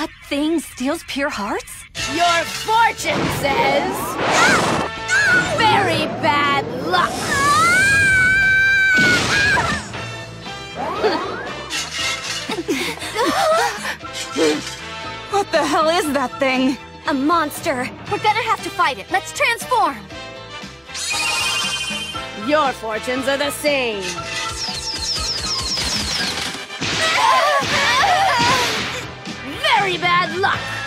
That thing steals pure hearts? Your fortune says... very bad luck! What the hell is that thing? A monster. We're gonna have to fight it. Let's transform! Your fortunes are the same. Very bad luck!